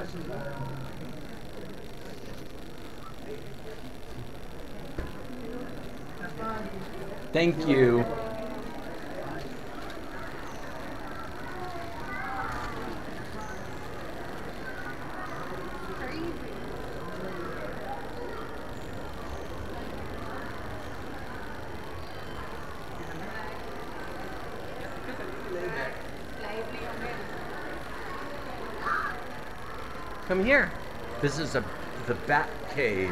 Thank you. Come here. This is the Bat Cave.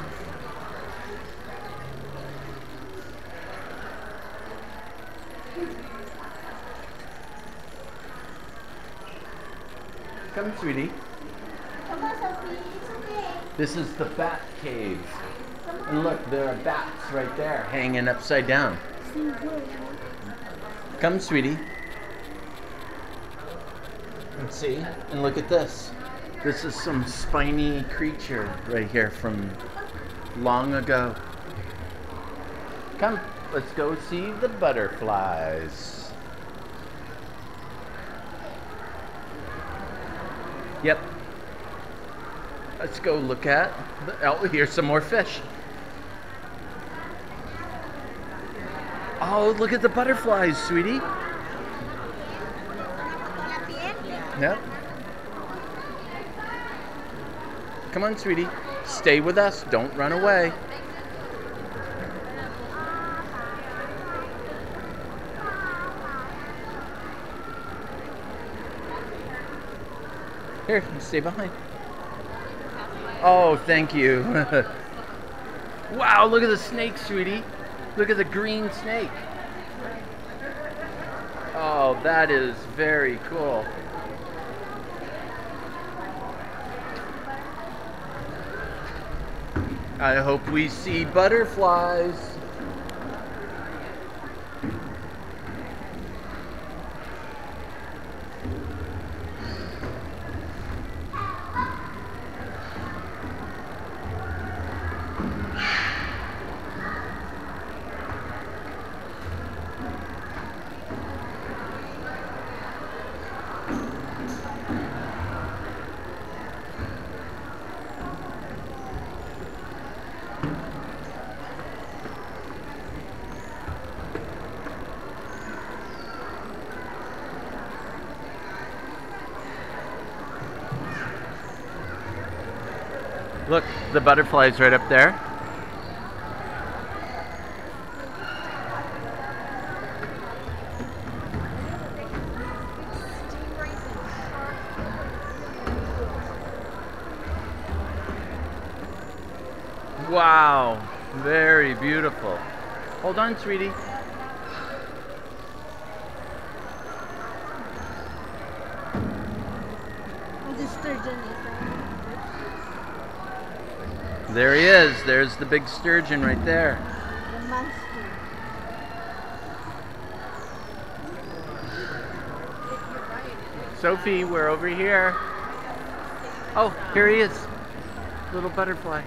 Come, sweetie. Come on, Sophie. It's okay. This is the Bat Cave. And look, there are bats right there hanging upside down. Come, sweetie. And see? And look at this. This is some spiny creature right here from long ago. Come, let's go see the butterflies. Yep. Let's go look at. Oh, here's some more fish. Oh, look at the butterflies, sweetie. Yep. Come on, sweetie. Stay with us. Don't run away. Here, stay behind. Oh, thank you. Wow, look at the snake, sweetie. Look at the green snake. Oh, that is very cool. I hope we see butterflies. Look, the butterfly's right up there. Wow, very beautiful. Hold on, sweetie. The sturgeon is There he is. There's the big sturgeon right there. the monster. Sophie, we're over here. Oh, here he is. Little butterfly.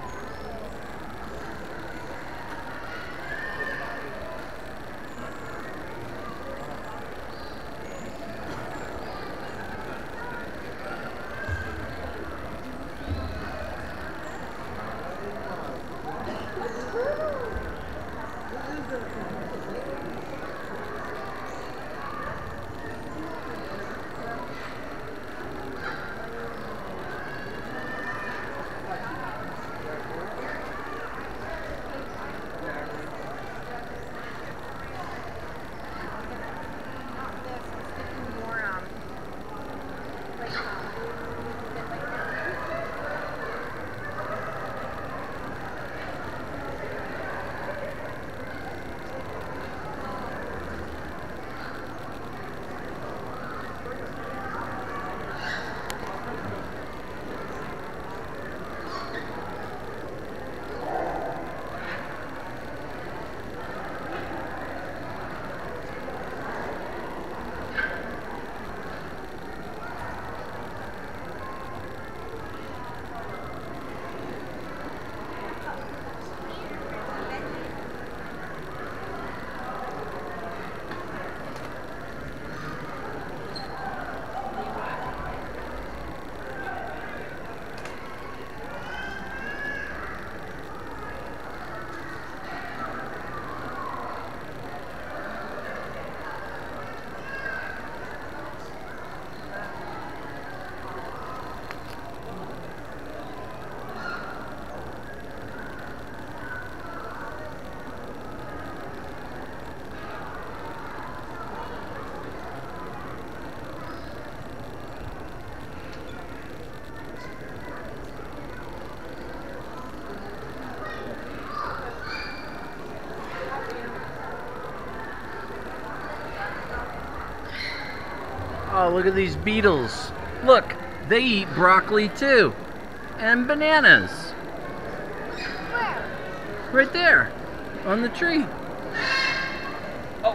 Wow, look at these beetles. Look, they eat broccoli too. And bananas. Where? Right there. On the tree. Oh.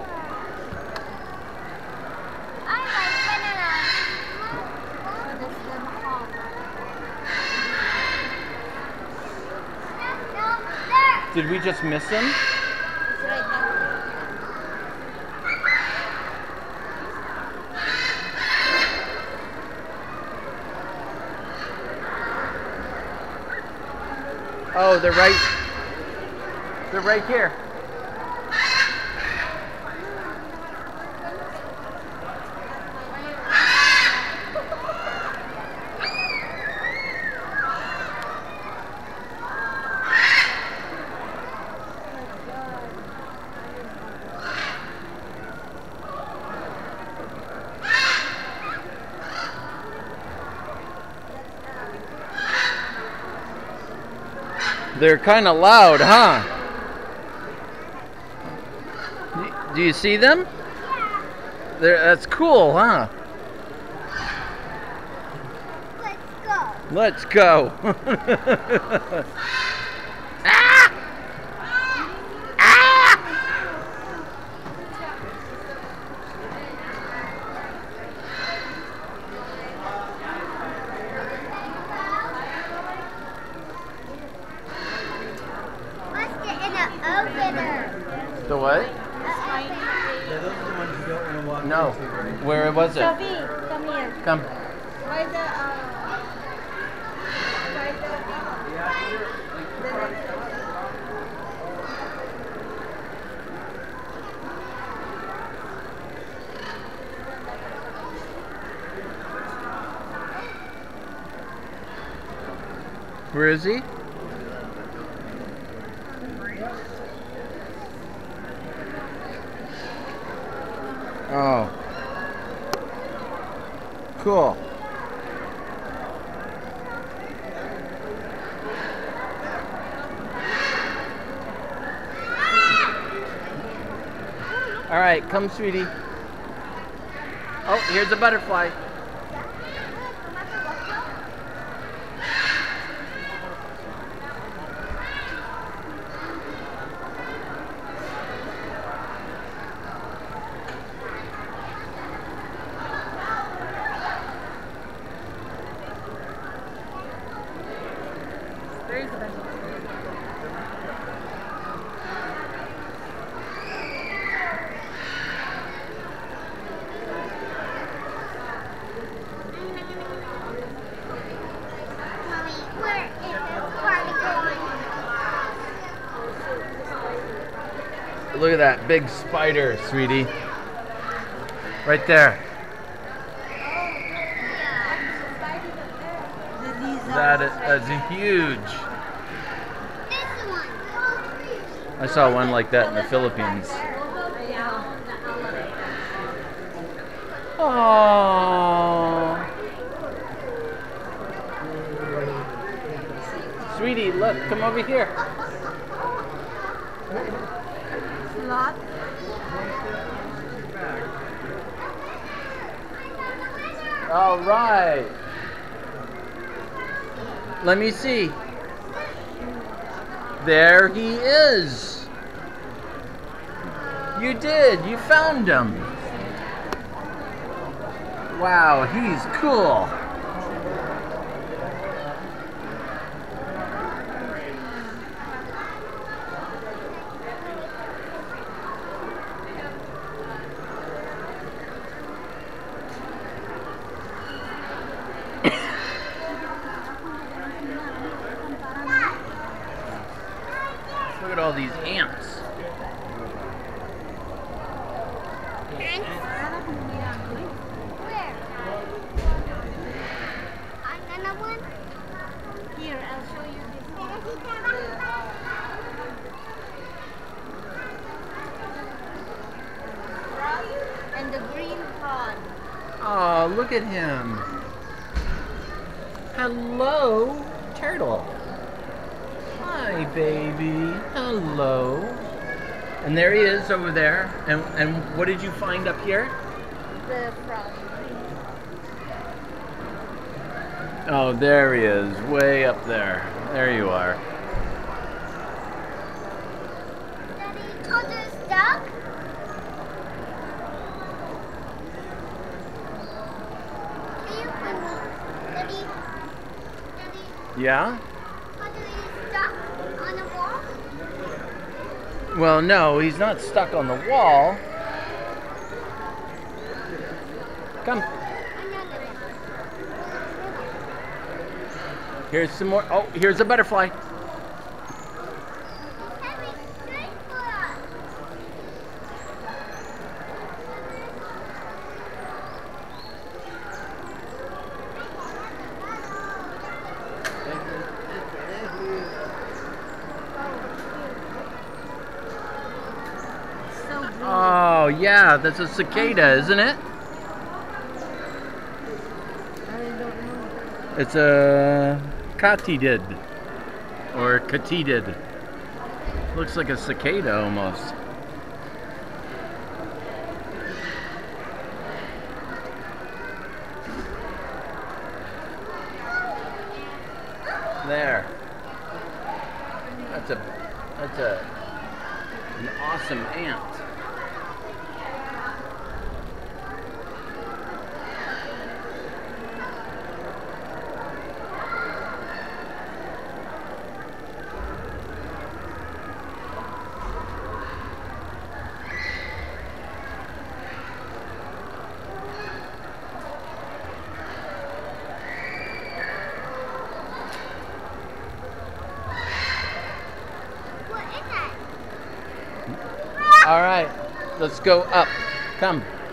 I like bananas. Oh, that's the hog. No, there. Did we just miss him? It's right there. Oh, they're right here. They're kind of loud, huh? Do you see them? That's cool, huh? Let's go. Let's go. Ah! Ah! Let's get in the elevator. The what? Yeah, those are the ones you don't want to walk No. into, right? Where was it? Sophie, come here. Come. Why the Where is he? Oh. Cool. All right, come, sweetie. Oh, here's a butterfly. Mommy, where is the party going? Look at that big spider, sweetie. Right there. That's huge. This one. I saw one like that in the Philippines. Oh. Sweetie, look, come over here. Lot. All right. Let me see. There he is. You did. You found him. Wow, he's cool. Look at all these ants. Where? Another one? Here, I'll show you this one. And the green pond. Oh, look at him. Hello, turtle. Hi, baby. Hello. And there he is over there. And what did you find up here? The frog. Oh, there he is, way up there. There you are. Daddy, told you it's stuck? Can you put me? Daddy, Yeah? told you he's stuck on the wall? Well, no, he's not stuck on the wall. Come. Another one. Here's some more. Oh, here's a butterfly. He's having straight for us. So beautiful. Oh, yeah, that's a cicada, isn't it? I don't know. It's a katydid. Or katydid. Looks like a cicada almost. There. That's an awesome ant. What is that? All right, let's go up. Come.